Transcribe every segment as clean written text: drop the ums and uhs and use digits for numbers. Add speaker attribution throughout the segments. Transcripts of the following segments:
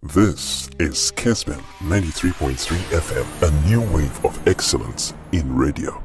Speaker 1: This is Kesman 93.3 FM, a new wave of excellence in radio.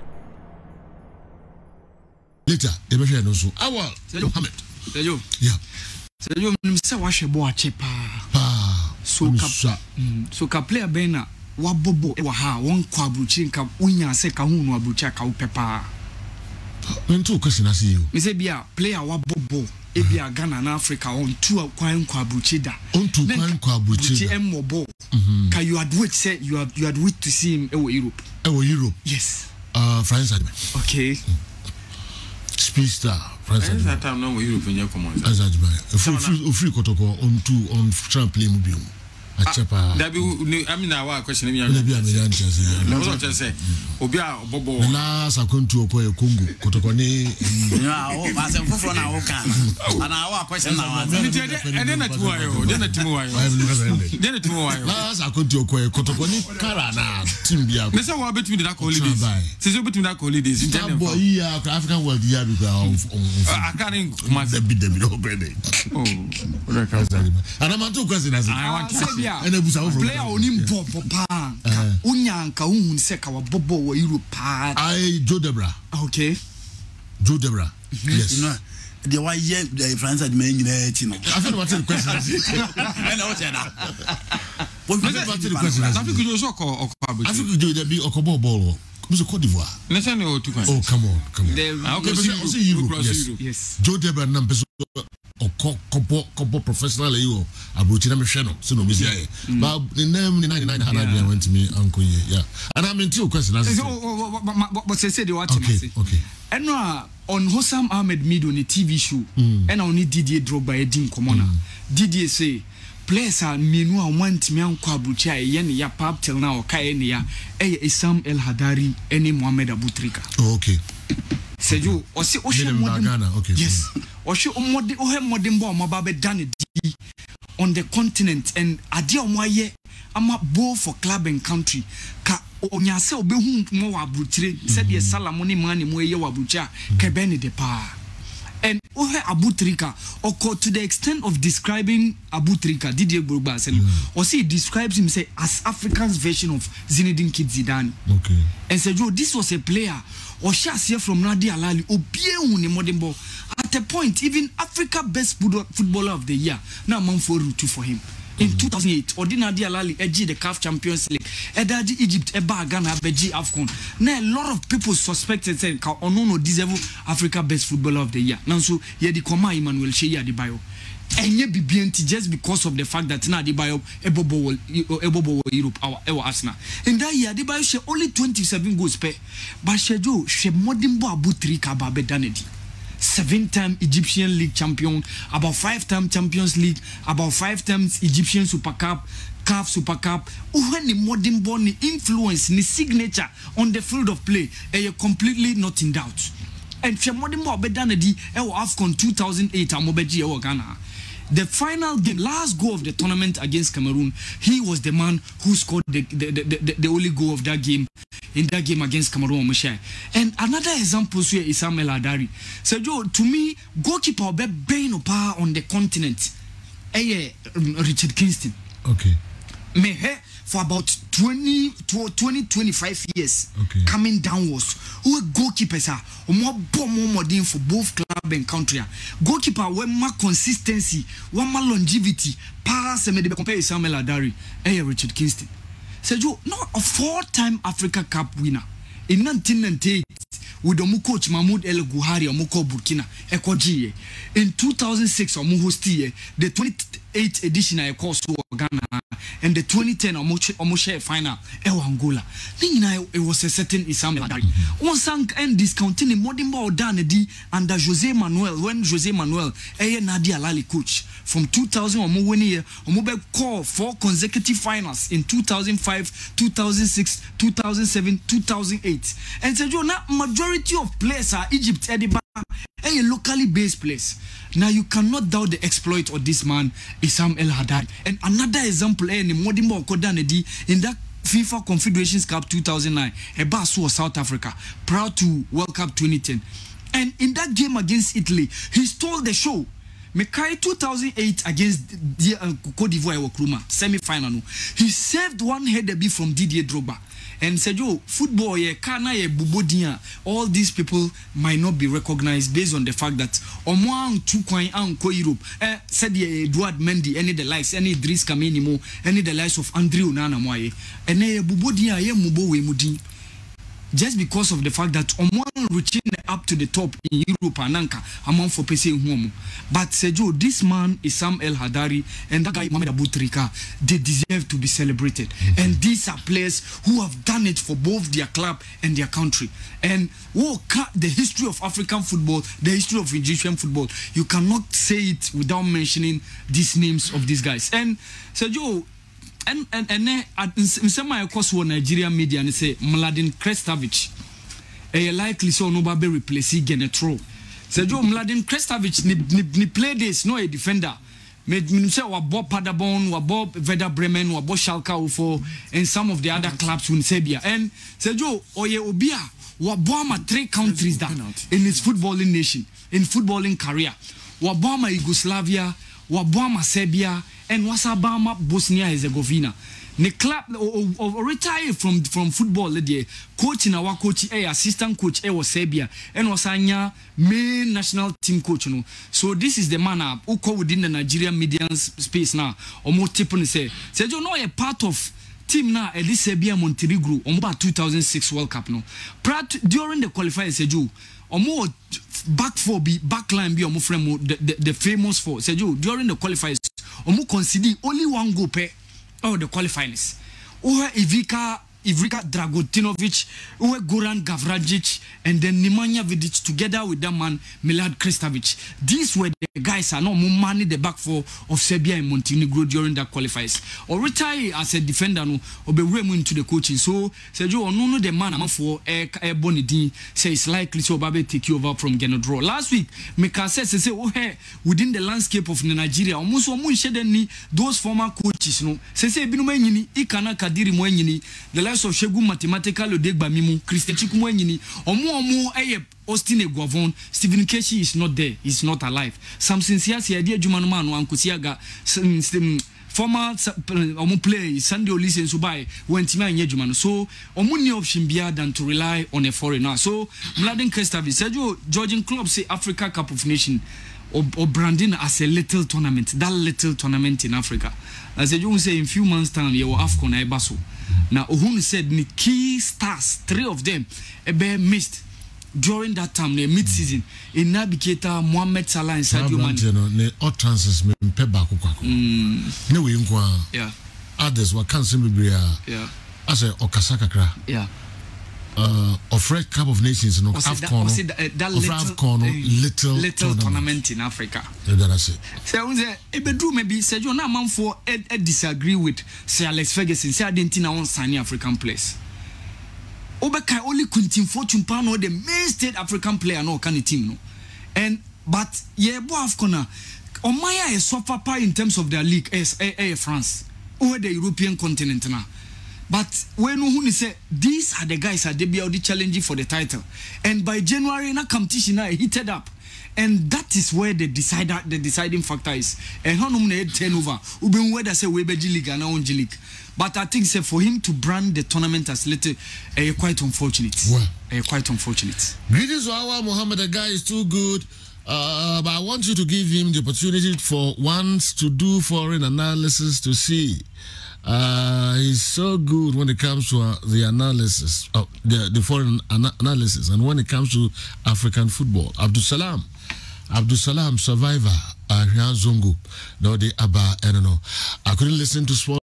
Speaker 2: Later, the machine also. Our Mohammed. Yeah.
Speaker 3: So you say wash a boy chepa. So ka player bena wa bobo wa ha won kwa bruchi nka unya se ka hu no abruchi ka upepa.
Speaker 2: Ntu question as you.
Speaker 3: Me say bia player wa bobo e bia Ghana na Africa on two kwan kwa bruchi da.
Speaker 2: On two kwan kwa bruchi.
Speaker 3: Mobo. Ka you had wait say you had wait to see him in Europe.
Speaker 2: Europe.
Speaker 3: Yes.
Speaker 2: France. Okay. Speedster. France.
Speaker 4: That time no Europe in your command.
Speaker 2: Azajba. Free kotoko on two on trampoline mobile. Achepa.
Speaker 4: That be I mean our question me.
Speaker 2: No
Speaker 4: just say Obia Bobo.
Speaker 2: Na sakontu okoye Congo kotoko ni.
Speaker 5: Yeah, as a for na oka. And our question now.
Speaker 4: And then at why then at why. Then at why.
Speaker 2: Na sakontu okoye kotoko ni kara na team bia.
Speaker 4: Me say what between that holidays. Since between that holidays in
Speaker 2: Japan. Boy here African world here because
Speaker 4: I can't
Speaker 2: the bid them no brother.
Speaker 4: Oh.
Speaker 2: And I'm to question as
Speaker 4: I want to
Speaker 3: player onim bobo pa unya nka uhun se ka wa bobo wa Europe pa
Speaker 2: Joe Debra.
Speaker 3: Okay.
Speaker 2: Joe Debra. Yes.
Speaker 5: You know the why the France had made I
Speaker 2: feel what the question is.
Speaker 5: I know that.
Speaker 2: What the question is?
Speaker 4: I think you so call
Speaker 2: I think you do be Okobo ball. Cote d'Ivoire. Oh, come on.
Speaker 4: Okay,
Speaker 2: Europe. Yes. Joe Debra na mpeso Kobo professional you abuchina mehwe so no mezi aye but the name 99 100 went to me uncle yeah and I'm into your question as
Speaker 3: but say the what
Speaker 2: okay
Speaker 3: and on Hossam Ahmed Mid on a TV show and only Didier Drogba edin komona Didier say players are menu a want me anko abuchi aye ne ya pap till now kai ne ya Isam El Hadari any Mohamed Abutrika.
Speaker 2: Okay.
Speaker 3: Seju osi ohwe modern
Speaker 2: okay.
Speaker 3: Yes. Ohwe modern bo amaba be done on the continent and ade omoaye ama both for club and country ka onyase obehu mo wa abutire said ye salamoni mani mo ye wa abucha ka be ne de pa and ohwe Abutrika oko to the extent of describing Abutrika Didier Drogba said he describes him say as African's version of Zinedine Zidane.
Speaker 2: Okay.
Speaker 3: And said this was a player or here from Nadi Alali obie ne modern ball at a point even Africa best footballer of the year now man for root for him in 2008 Nadi Alali edge the CAF Champions League edadi Egypt eba Ghana beji AFCON now a lot of people suspected say no deserve Africa best footballer of the year now so ye di koma Emmanuel Sheyi Adebayo enye bibienti just because of the fact that na Adebayo ebobo Europe our Arsenal in that year Adebayo she only 27 goals per but she modimbo Abutrika ba be danedi 7-time Egyptian League champion, about 5-time Champions League, about 5 times Egyptian Super Cup, CAF Super Cup. When the modern born influence, the signature on the field of play, you're completely not in doubt. And for modern born bedanedi, AFCON 2008, Amobeji Ghana. The final game, last goal of the tournament against Cameroon, he was the man who scored the only goal of that game in that game against Cameroon. And another example here is Isam El Hadari. So Joe, to me, goalkeeper be been on the continent. Richard Kingston.
Speaker 2: Okay.
Speaker 3: For about 25 years,
Speaker 2: okay,
Speaker 3: coming downwards. Who goalkeepers are more modern for both club and country. Goalkeeper with more consistency, one more longevity. Pass and maybe compare Samuel Adari and Richard Kingston. So you not a 4-time Africa Cup winner in 1998 with the coach Mahmoud El Guhari Omoko Burkina Ekoji. In 2006 Omu hosti the 28th edition I course Ghana and the 2010 Omo final Angola. It was a certain Isam El Hadari. One sang and discounting the modern ball done under Jose Manuel when Jose Manuel Nadia Alali coach from 2000 Omo winning Omo call 4 consecutive finals in 2005, 2006, 2007, 2008. And so now majority of players are Egypt Ediba a locally based place. Now you cannot doubt the exploit of this man Isam El Hadari. And another example in that FIFA Confederations Cup 2009, Ebasu was South Africa, proud to World Cup 2010. And in that game against Italy, he stole the show Mekai 2008 against the Cote d'Ivoire Kruma semi-final no. He saved one header be from Didier Drogba. And said, "Yo, football, kana bubodia. All these people might not be recognized based on the fact that Omwang Tukwain Anko Europe said Edouard Mendy, any the likes, any Idriss Kamenimo, any the likes of Andrew Nana Moye, and bubodia mubo we mudi." Just because of the fact that Omwan reaching up to the top in Europe and Anka among for PC Huomo. But Sejo, this man is Sam El Hadari and that guy Mohamed Abutrika, they deserve to be celebrated. And these are players who have done it for both their club and their country. And the history of African football, the history of Egyptian football, you cannot say it without mentioning these names of these guys. And Sejo, and some of course Nigerian media and say Mladen Krestovic likely so no be replace Genetro. So Joe Mladen Krestovic ni play this no a defender. Me say wa Bob Paderborn, wa Bob Werder Bremen, wa Bob Schalke 04 and some of the other clubs in Serbia. And so Joe oye obia wa Boama 3 countries that in his footballing nation, in footballing career. Wa Boama Yugoslavia, wa Boama Serbia and Wasabama Bosnia Herzegovina. The club retire from football the coach in our coach assistant coach was Serbia and was Anya main national team coach no. So this is the man who call within the Nigerian media space now almost tipping say you know a part of team now at this Serbia Montenegro on about 2006 World Cup no. During the qualifiers Seju more back line be the famous for Seju during the qualifiers concede only one goal per the qualifiers. Ivica Dragotinovic, Goran Gavrajic, and then Nemanja Vidic together with that man Milad Krestovic. These were the guys are not more money the back four of Serbia and Montenegro during that qualifiers. Or retire as a defender no or be into the coaching. So Sergio no the man for Bonidi say it's likely so Babe take you over from Genodro. Last week, Meka says say within the landscape of Nigeria, almost those former coaches no say Binumayini, Ikana Kadiri Moyini, the of Shegu mathematical Odegba Mimu, Christian Chikumwenyini, Omo Austin Guavon, Stephen Keshi is not there, he's not alive. Samson Siasi, idea Jumanman, Wankusiaga, former player, Sandy Olise Subai, went to my Yejuman. So, Omuni option beer than to rely on a foreigner. So, Mladen Krestovic, Sergio, Georgian club say Africa Cup of Nations. Or branding as a little tournament, that little tournament in Africa. As you say, in few months' time, you will AFCON Ebaso. Now, Ohun said the key stars, 3 of them, missed during that time, the mid-season. In Navigator, Mohamed Salah and Sadio Mane.
Speaker 2: All transfers me peba kukwako. Ne we nkwa.
Speaker 3: Yeah.
Speaker 2: Others were cancelled bibria.
Speaker 3: Yeah.
Speaker 2: As a Okasaka kra.
Speaker 3: Yeah.
Speaker 2: Of Red Cup of Nations no AFCON little
Speaker 3: tournament in Africa.
Speaker 2: That's it.
Speaker 3: So maybe Sergio na man for disagree with Sir Alex Ferguson say Argentina won't sign African players. Obeka only Quintin Fortune Pano the main state African player no can team no. And but bo AFCON Omaya is suffer in terms of their league as France over the European continent now. But when we say these are the guys that they be already challenging for the title, and by January na competition na heated up, and that is where the deciding factor is. And how many turnover? Uben whether say we be G League and our G League, but I think say for him to brand the tournament as little, quite unfortunate. Well, quite unfortunate.
Speaker 2: Greetings to our Mohammed. The guy is too good. But I want you to give him the opportunity for once to do foreign analysis to see. He's so good when it comes to the analysis, the foreign analysis, and when it comes to African football. Abdul Salam, survivor, Rian Zongo, no, the Abba, I don't know. I couldn't listen to sport.